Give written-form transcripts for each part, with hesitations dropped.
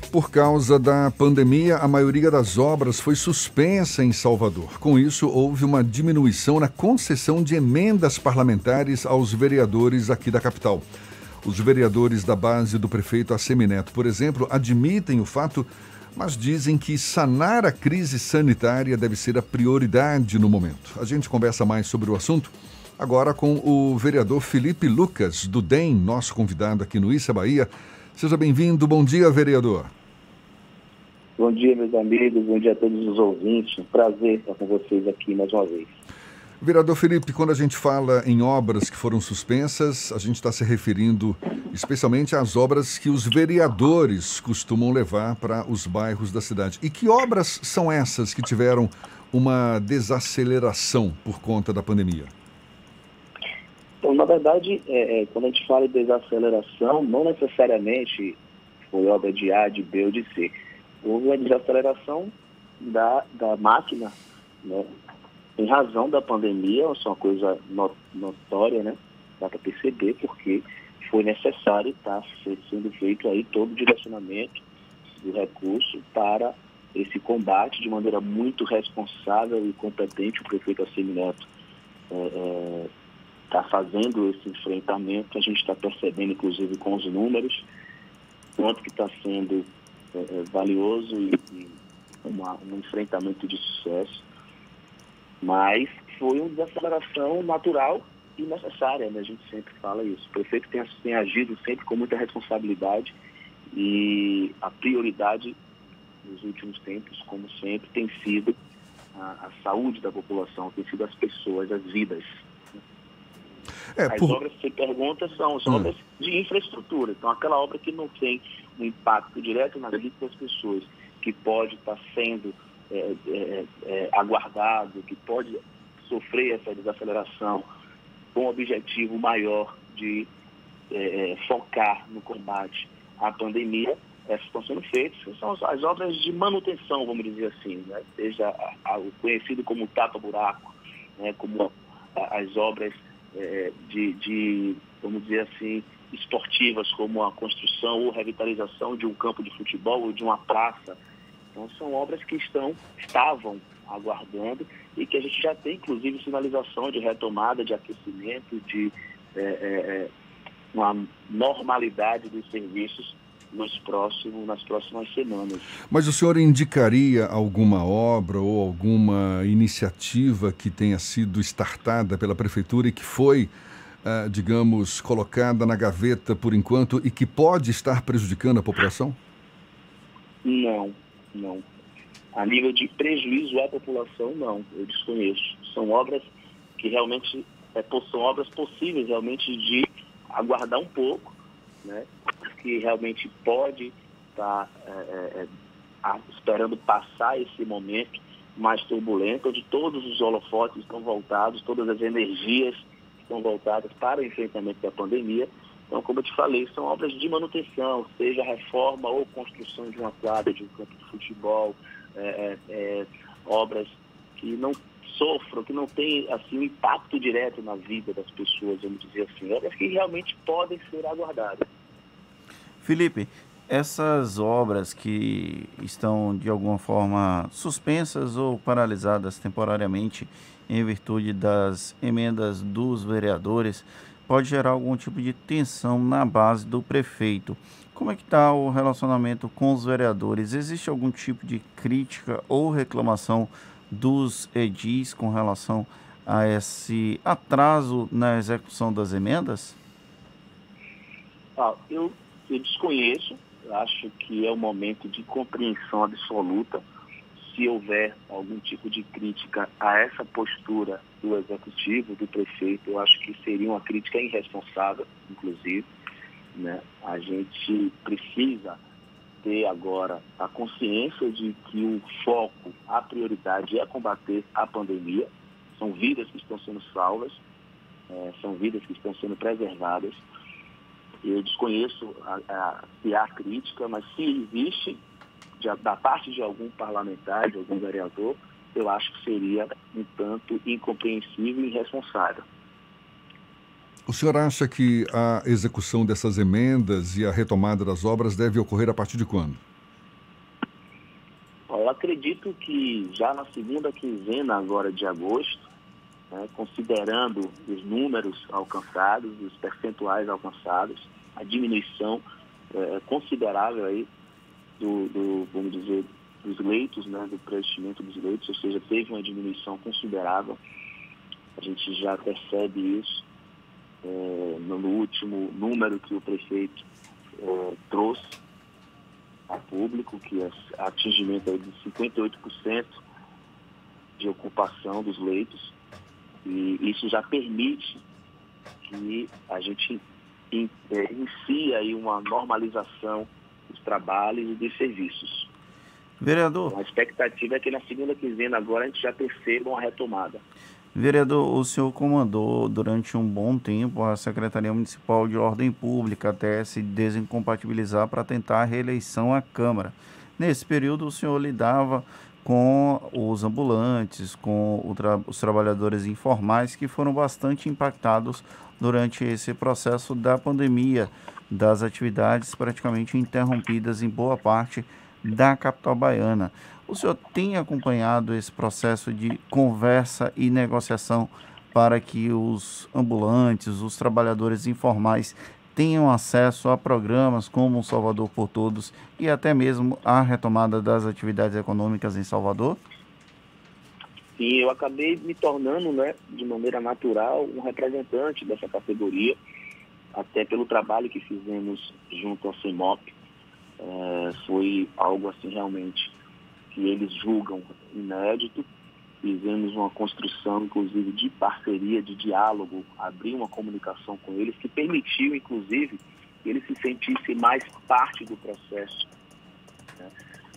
Por causa da pandemia, a maioria das obras foi suspensa em Salvador. Com isso, houve uma diminuição na concessão de emendas parlamentares aos vereadores aqui da capital. Os vereadores da base do prefeito Assemineto, por exemplo, admitem o fato, mas dizem que sanar a crise sanitária deve ser a prioridade no momento. A gente conversa mais sobre o assunto agora com o vereador Felipe Lucas, do DEM, nosso convidado aqui no Issa Bahia. Seja bem-vindo. Bom dia, vereador. Bom dia, meus amigos. Bom dia a todos os ouvintes. Um prazer estar com vocês aqui mais uma vez. Vereador Felipe, quando a gente fala em obras que foram suspensas, a gente está se referindo especialmente às obras que os vereadores costumam levar para os bairros da cidade. E que obras são essas que tiveram uma desaceleração por conta da pandemia? Então, na verdade, quando a gente fala de desaceleração, não necessariamente foi obra de A, de B ou de C. Houve uma desaceleração da máquina, né? Em razão da pandemia, isso é uma coisa notória, né? Dá para perceber, porque foi necessário estar sendo feito aí todo o direcionamento do recurso para esse combate de maneira muito responsável e competente. O prefeito Assemineto está fazendo esse enfrentamento. A gente está percebendo, inclusive, com os números, quanto que está sendo valioso e um enfrentamento de sucesso. Mas foi uma desaceleração natural e necessária, né? A gente sempre fala isso. O prefeito tem agido sempre com muita responsabilidade e a prioridade nos últimos tempos, como sempre, tem sido a saúde da população, tem sido as pessoas, as vidas. As obras que você pergunta são obras de infraestrutura. Então, aquela obra que não tem um impacto direto na vida das pessoas, que pode estar sendo aguardado, que pode sofrer essa desaceleração com o objetivo maior de focar no combate à pandemia, essas estão sendo feitas. São as obras de manutenção, vamos dizer assim, né? Seja o conhecido como tapa-buraco, né? Como as obras vamos dizer assim, esportivas, como a construção ou revitalização de um campo de futebol ou de uma praça. Então, são obras que estavam aguardando e que a gente já tem, inclusive, sinalização de retomada, de aquecimento, de uma normalidade dos serviços nas próximas semanas. Mas o senhor indicaria alguma obra ou alguma iniciativa que tenha sido startada pela prefeitura e que foi, digamos, colocada na gaveta por enquanto e que pode estar prejudicando a população? Não. A nível de prejuízo à população, não. Eu desconheço. São obras que realmente são obras possíveis realmente de aguardar um pouco, né? Que realmente pode estar esperando passar esse momento mais turbulento, onde todos os holofotes estão voltados, todas as energias estão voltadas para o enfrentamento da pandemia. Então, como eu te falei, são obras de manutenção, seja reforma ou construção de uma quadra, de um campo de futebol, obras que não sofram, que não têm assim, um impacto direto na vida das pessoas, vamos dizer assim, obras que realmente podem ser aguardadas. Felipe, essas obras que estão de alguma forma suspensas ou paralisadas temporariamente em virtude das emendas dos vereadores, pode gerar algum tipo de tensão na base do prefeito. Como é que está o relacionamento com os vereadores? Existe algum tipo de crítica ou reclamação dos edis com relação a esse atraso na execução das emendas? Eu desconheço, acho que é um momento de compreensão absoluta. Se houver algum tipo de crítica a essa postura do executivo, do prefeito, eu acho que seria uma crítica irresponsável, inclusive, né? A gente precisa ter agora a consciência de que o foco, a prioridade é combater a pandemia. São vidas que estão sendo salvas, são vidas que estão sendo preservadas. Eu desconheço se há crítica, mas se existe, da parte de algum parlamentar, de algum vereador, eu acho que seria um tanto incompreensível e irresponsável. O senhor acha que a execução dessas emendas e a retomada das obras deve ocorrer a partir de quando? Eu acredito que já na segunda quinzena agora de agosto, né, considerando os números alcançados, os percentuais alcançados, a diminuição considerável aí vamos dizer, dos leitos, né, do preenchimento dos leitos, ou seja, teve uma diminuição considerável. A gente já percebe isso no último número que o prefeito trouxe a público, que é atingimento aí de 58% de ocupação dos leitos, e isso já permite que a gente inicie aí uma normalização dos trabalhos e dos serviços. Vereador. Então, a expectativa é que na segunda quinzena agora a gente já perceba uma retomada. Vereador, o senhor comandou durante um bom tempo a Secretaria Municipal de Ordem Pública até se desincompatibilizar para tentar a reeleição à Câmara. Nesse período, o senhor lidava com os ambulantes, com os trabalhadores informais que foram bastante impactados durante esse processo da pandemia, das atividades praticamente interrompidas em boa parte da capital baiana. O senhor tem acompanhado esse processo de conversa e negociação para que os ambulantes, os trabalhadores informais tenham acesso a programas como o Salvador por Todos e até mesmo a retomada das atividades econômicas em Salvador? Sim, eu acabei me tornando, né, de maneira natural, um representante dessa categoria, até pelo trabalho que fizemos junto ao CEMOP. Foi algo assim realmente que eles julgam inédito. Fizemos uma construção, inclusive, de parceria, de diálogo, abrir uma comunicação com eles, que permitiu, inclusive, que eles se sentissem mais parte do processo, né?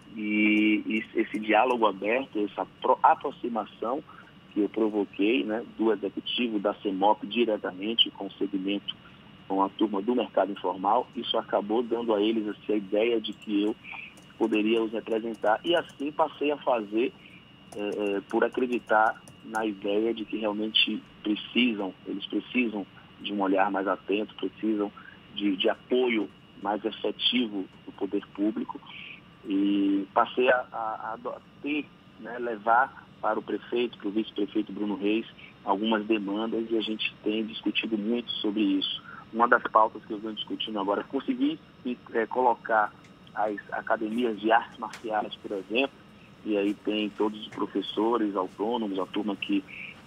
E esse diálogo aberto, essa aproximação que eu provoquei, né, do executivo da CEMOP diretamente com o segmento, com a turma do mercado informal, isso acabou dando a eles assim, a ideia de que eu poderia os representar, e assim passei a fazer por acreditar na ideia de que realmente eles precisam de um olhar mais atento, precisam de apoio mais efetivo do poder público, e passei a ter, né, levar para o prefeito, para o vice-prefeito Bruno Reis, algumas demandas, e a gente tem discutido muito sobre isso. Uma das pautas que eu venho discutindo agora é conseguir colocar as academias de artes marciais, por exemplo, e aí tem todos os professores autônomos, a turma que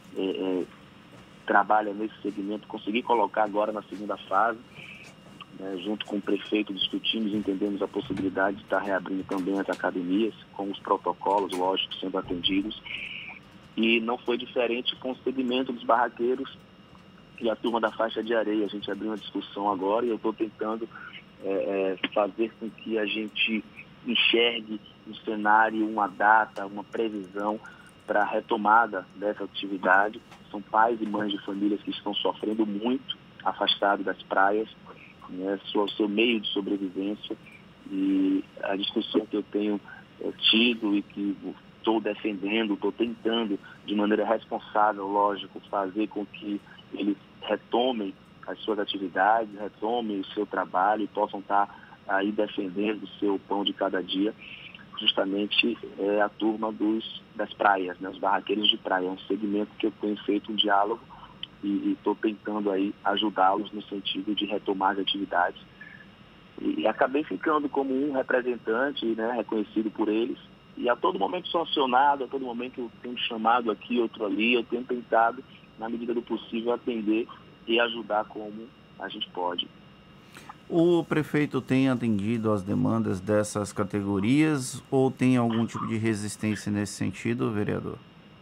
trabalha nesse segmento, conseguir colocar agora na segunda fase, né, junto com o prefeito, discutimos, entendemos a possibilidade de estar reabrindo também as academias, com os protocolos, lógico, sendo atendidos. E não foi diferente com o segmento dos barraqueiros e a turma da faixa de areia. A gente abriu uma discussão agora e eu estou tentando fazer com que a gente enxergue um cenário, uma data, uma previsão para a retomada dessa atividade. São pais e mães de famílias que estão sofrendo muito, afastados das praias, né, seu meio de sobrevivência, e a discussão que eu tenho tido e que estou defendendo, estou tentando de maneira responsável, lógico, fazer com que eles retomem as suas atividades, retomem o seu trabalho e possam estar aí defendendo o seu pão de cada dia, justamente a turma das praias, né, os barraqueiros de praia. É um segmento que eu tenho feito um diálogo e estou tentando aí ajudá-los no sentido de retomar as atividades. E acabei ficando como um representante, né, reconhecido por eles, e a todo momento sou acionado, a todo momento eu tenho chamado aqui, outro ali, eu tenho tentado, na medida do possível, atender e ajudar como a gente pode. O prefeito tem atendido às demandas dessas categorias ou tem algum tipo de resistência nesse sentido, vereador?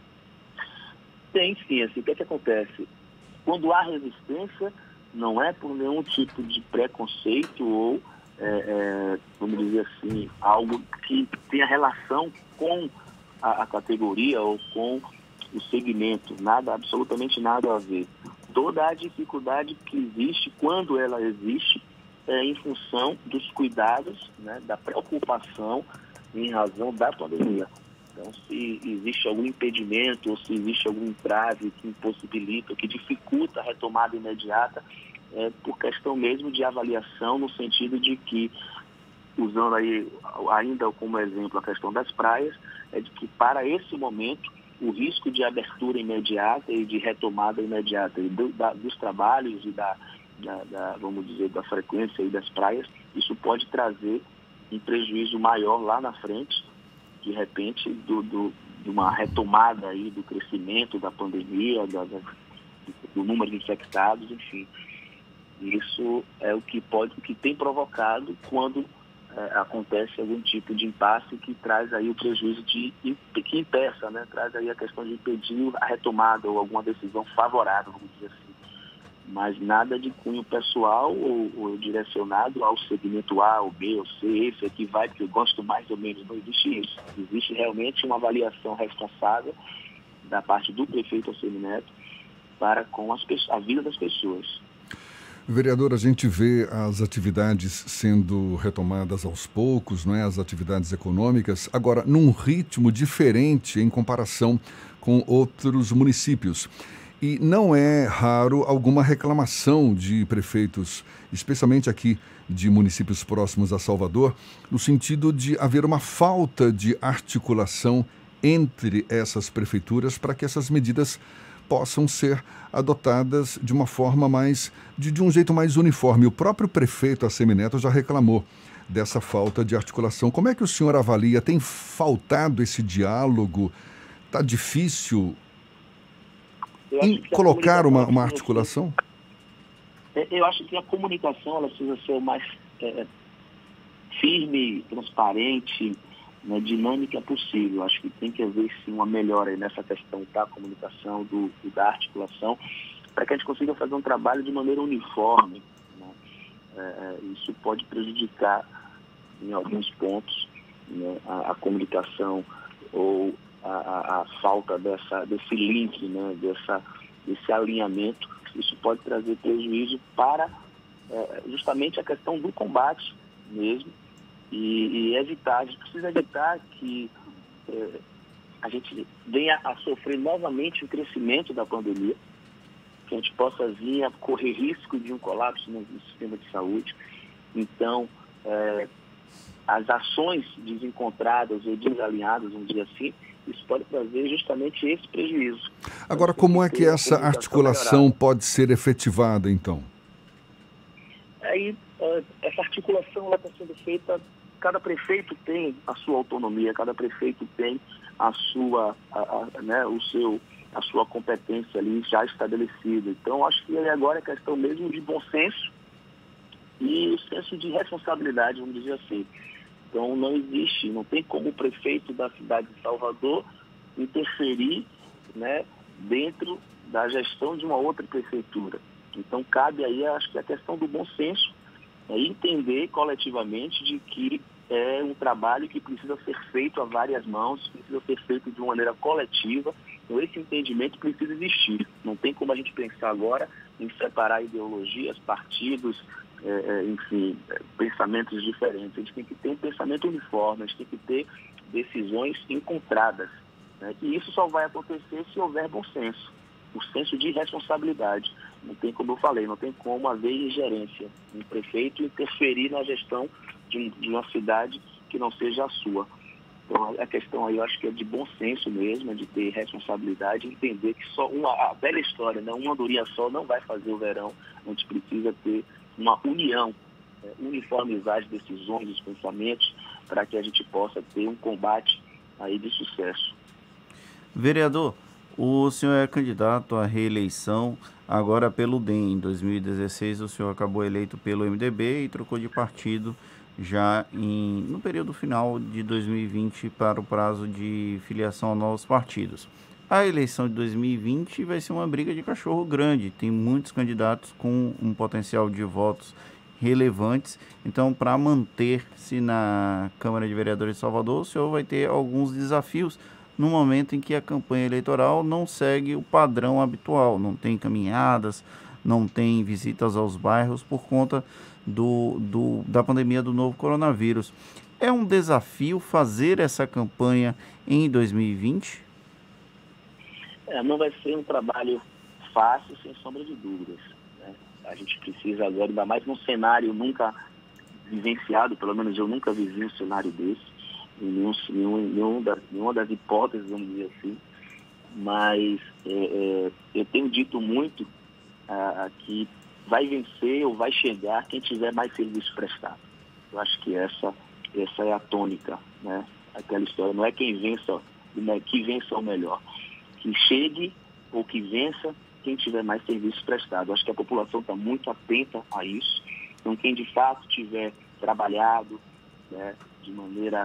Tem sim, assim, o que acontece? Quando há resistência, não é por nenhum tipo de preconceito ou, vamos dizer assim, algo que tenha relação com a categoria ou com o segmento, nada, absolutamente nada a ver. Toda a dificuldade que existe, quando ela existe, é em função dos cuidados, né, da preocupação em razão da pandemia. Então, se existe algum impedimento ou se existe algum entrave que impossibilita, que dificulta a retomada imediata, é por questão mesmo de avaliação, no sentido de que usando aí ainda como exemplo a questão das praias, é de que para esse momento o risco de abertura imediata e de retomada imediata dos trabalhos e vamos dizer, da frequência aí das praias, isso pode trazer um prejuízo maior lá na frente, de repente, de uma retomada aí do crescimento da pandemia, do número de infectados, enfim. Isso é o que tem provocado quando acontece algum tipo de impasse que traz aí o prejuízo que impeça, né? Traz aí a questão de impedir a retomada ou alguma decisão favorável, vamos dizer assim. Mas nada de cunho pessoal ou direcionado ao segmento A, ou B, ou C, esse aqui vai, porque eu gosto mais ou menos. Não existe isso. Existe realmente uma avaliação responsável da parte do prefeito Assemineto para com a vida das pessoas. Vereador, a gente vê as atividades sendo retomadas aos poucos, não é? As atividades econômicas, agora num ritmo diferente em comparação com outros municípios. E não é raro alguma reclamação de prefeitos, especialmente aqui de municípios próximos a Salvador, no sentido de haver uma falta de articulação entre essas prefeituras para que essas medidas possam ser adotadas de uma forma de um jeito mais uniforme. O próprio prefeito Assemineto já reclamou dessa falta de articulação. Como é que o senhor avalia? Tem faltado esse diálogo? Está difícil colocar uma articulação? Eu acho que a comunicação ela precisa ser mais firme, transparente, né, dinâmica possível. Acho que tem que haver sim uma melhora nessa questão da comunicação, da articulação, para que a gente consiga fazer um trabalho de maneira uniforme, né? Isso pode prejudicar em alguns pontos, né, a comunicação ou a falta desse link, né, desse alinhamento. Isso pode trazer prejuízo para justamente a questão do combate mesmo, e evitar, a gente precisa evitar que a gente venha a sofrer novamente o crescimento da pandemia, que a gente possa vir a correr risco de um colapso no sistema de saúde. Então, as ações desencontradas ou desalinhadas, vamos dizer assim, isso pode trazer justamente esse prejuízo. Agora, como é que essa articulação pode ser efetivada, então? Aí, essa articulação ela está sendo feita, cada prefeito tem a sua autonomia, cada prefeito tem a sua, a sua competência ali já estabelecida. Então, acho que agora é questão mesmo de bom senso e o senso de responsabilidade, vamos dizer assim. Então, não tem como o prefeito da cidade de Salvador interferir, né, dentro da gestão de uma outra prefeitura. Então, cabe aí, acho que a questão do bom senso, entender coletivamente de que é um trabalho que precisa ser feito a várias mãos, precisa ser feito de uma maneira coletiva. Então, esse entendimento precisa existir. Não tem como a gente pensar agora em separar ideologias, partidos, enfim, pensamentos diferentes. A gente tem que ter um pensamento uniforme, a gente tem que ter decisões encontradas, né? E isso só vai acontecer se houver bom senso, o senso de responsabilidade. Não tem, como eu falei, não tem como haver ingerência, um prefeito interferir na gestão de uma cidade que não seja a sua. Então, a questão aí, eu acho que é de bom senso mesmo, de ter responsabilidade, entender que só a velha história, né? Uma andorinha só não vai fazer o verão. A gente precisa ter uma união, uniformizar as decisões, os pensamentos, para que a gente possa ter um combate aí de sucesso. Vereador, o senhor é candidato à reeleição agora pelo DEM. Em 2016, o senhor acabou eleito pelo MDB e trocou de partido já no período final de 2020 para o prazo de filiação a novos partidos. A eleição de 2020 vai ser uma briga de cachorro grande. Tem muitos candidatos com um potencial de votos relevantes. Então, para manter-se na Câmara de Vereadores de Salvador, o senhor vai ter alguns desafios no momento em que a campanha eleitoral não segue o padrão habitual. Não tem caminhadas, não tem visitas aos bairros por conta da pandemia do novo coronavírus. É um desafio fazer essa campanha em 2020? Não vai ser um trabalho fácil, sem sombra de dúvidas, né? A gente precisa agora, ainda mais num cenário nunca vivenciado, pelo menos eu nunca vivi um cenário desse, em nenhuma das hipóteses, vamos dizer assim, mas eu tenho dito muito que vai vencer ou vai chegar quem tiver mais serviço prestado. Eu acho que essa é a tônica, né? Aquela história, não é quem vença, que vença o melhor, que chegue ou que vença quem tiver mais serviço prestado. Eu acho que a população está muito atenta a isso. Então, quem de fato tiver trabalhado, né, de maneira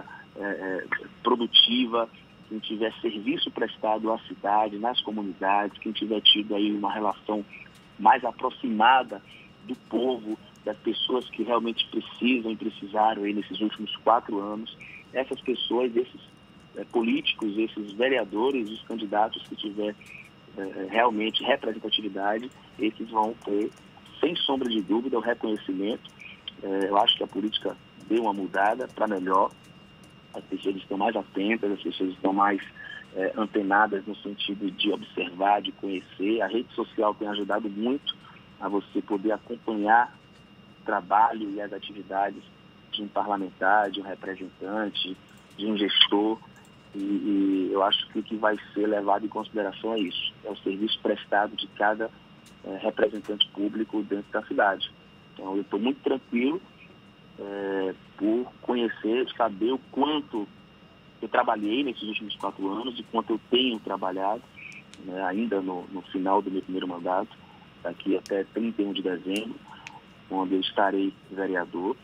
produtiva, quem tiver serviço prestado à cidade, nas comunidades, quem tiver tido aí uma relação mais aproximada do povo, das pessoas que realmente precisam e precisaram aí nesses últimos 4 anos, essas pessoas, esses políticos, esses vereadores, os candidatos que tiver realmente representatividade, esses vão ter, sem sombra de dúvida, o reconhecimento. Eu acho que a política deu uma mudada para melhor, as pessoas estão mais atentas, as pessoas estão mais antenadas no sentido de observar, de conhecer. A rede social tem ajudado muito a você poder acompanhar o trabalho e as atividades de um parlamentar, de um representante, de um gestor. E eu acho que o que vai ser levado em consideração é isso, é o serviço prestado de cada representante público dentro da cidade. Então, eu estou muito tranquilo por conhecer, saber o quanto eu trabalhei nesses últimos 4 anos e quanto eu tenho trabalhado, né, ainda no final do meu primeiro mandato, daqui até 31 de dezembro, quando eu estarei vereador.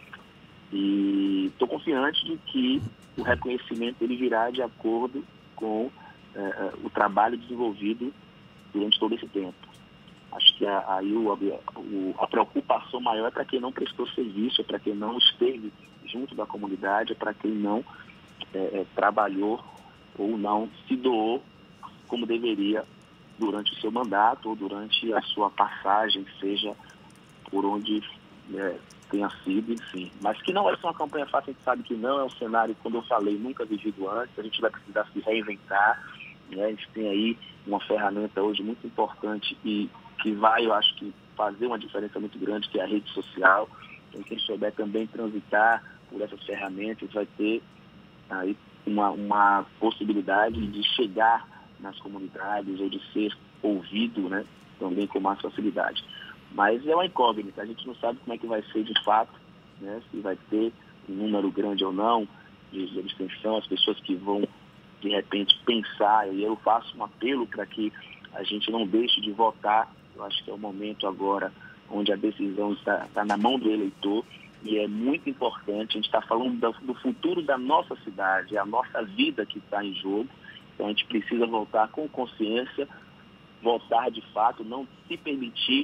E estou confiante de que o reconhecimento ele virá de acordo com o trabalho desenvolvido durante todo esse tempo. Acho que aí a preocupação maior é para quem não prestou serviço, é para quem não esteve junto da comunidade, é para quem não trabalhou ou não se doou como deveria durante o seu mandato ou durante a sua passagem, seja por onde tenha sido, enfim. Mas que não vai ser uma campanha fácil, a gente sabe que não, é um cenário, como eu falei, nunca vivido antes, a gente vai precisar se reinventar, né? A gente tem aí uma ferramenta hoje muito importante e que vai, eu acho que, fazer uma diferença muito grande, que é a rede social. Então, quem souber também transitar por essas ferramentas vai ter aí uma possibilidade de chegar nas comunidades ou de ser ouvido, né, também com mais facilidade. Mas é uma incógnita, a gente não sabe como é que vai ser de fato, né, se vai ter um número grande ou não de abstenção, as pessoas que vão, de repente, pensar, e eu faço um apelo para que a gente não deixe de votar. Eu acho que é o momento agora onde a decisão está na mão do eleitor e é muito importante. A gente está falando do futuro da nossa cidade, é a nossa vida que está em jogo. Então a gente precisa votar com consciência, votar de fato, não se permitir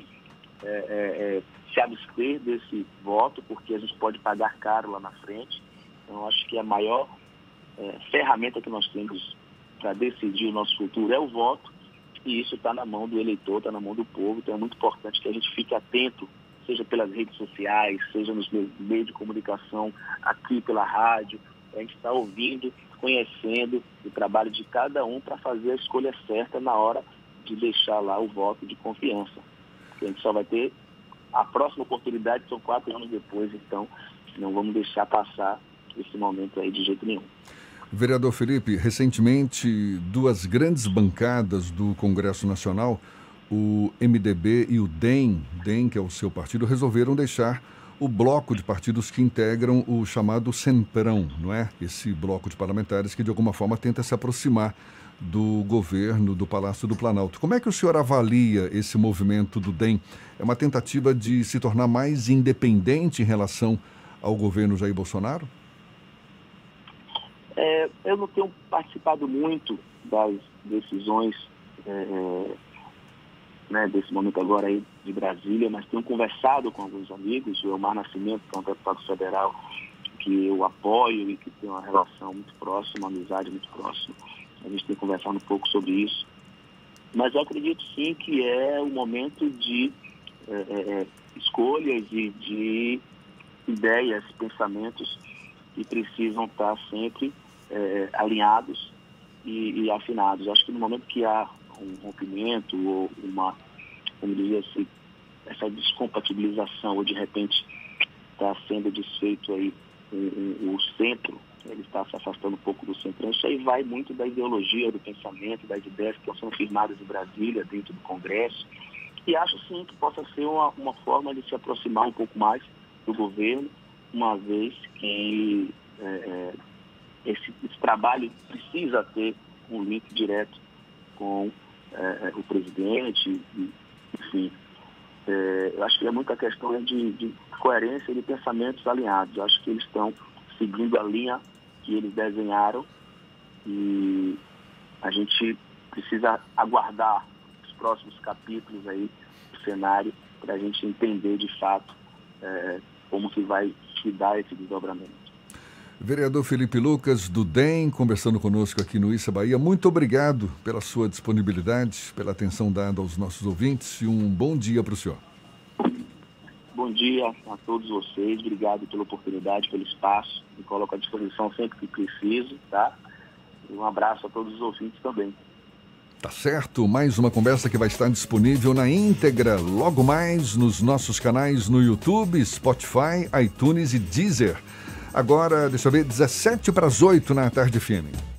se abster desse voto, porque a gente pode pagar caro lá na frente. Então eu acho que a maior ferramenta que nós temos para decidir o nosso futuro é o voto. E isso está na mão do eleitor, está na mão do povo. Então é muito importante que a gente fique atento, seja pelas redes sociais, seja nos meios de comunicação, aqui pela rádio. A gente está ouvindo, conhecendo o trabalho de cada um para fazer a escolha certa na hora de deixar lá o voto de confiança. Porque a gente só vai ter a próxima oportunidade, são 4 anos depois, então não vamos deixar passar esse momento aí de jeito nenhum. Vereador Felipe, recentemente 2 grandes bancadas do Congresso Nacional, o MDB e o DEM, que é o seu partido, resolveram deixar o bloco de partidos que integram o chamado Centrão, não é? Esse bloco de parlamentares que de alguma forma tenta se aproximar do governo, do Palácio do Planalto. Como é que o senhor avalia esse movimento do DEM? É uma tentativa de se tornar mais independente em relação ao governo Jair Bolsonaro? Eu não tenho participado muito das decisões desse momento agora aí de Brasília, mas tenho conversado com alguns amigos, o Elmar Nascimento, que é um deputado federal que eu apoio e que tem uma relação muito próxima, uma amizade muito próxima. A gente tem conversado um pouco sobre isso. Mas eu acredito sim que é o momento de escolhas e de ideias, pensamentos que precisam estar sempre alinhados e afinados. Acho que no momento que há um rompimento ou uma, como dizer assim, essa descompatibilização ou de repente está sendo desfeito aí o centro, ele está se afastando um pouco do centrão. Isso aí vai muito da ideologia, do pensamento, das ideias que estão sendo firmadas em Brasília, dentro do Congresso. E acho sim que possa ser uma forma de se aproximar um pouco mais do governo, uma vez que esse trabalho precisa ter um link direto com o presidente, enfim. Eu acho que é muita questão de coerência e de pensamentos alinhados. Eu acho que eles estão seguindo a linha que eles desenharam e a gente precisa aguardar os próximos capítulos aí do cenário para a gente entender de fato como que vai se dar esse desdobramento. Vereador Felipe Lucas, do DEM, conversando conosco aqui no Issa Bahia. Muito obrigado pela sua disponibilidade, pela atenção dada aos nossos ouvintes e um bom dia para o senhor. Bom dia a todos vocês, obrigado pela oportunidade, pelo espaço, me coloco à disposição sempre que preciso, tá? E um abraço a todos os ouvintes também. Tá certo, mais uma conversa que vai estar disponível na íntegra logo mais nos nossos canais no YouTube, Spotify, iTunes e Deezer. Agora, deixa eu ver, 7:17 na tarde firme.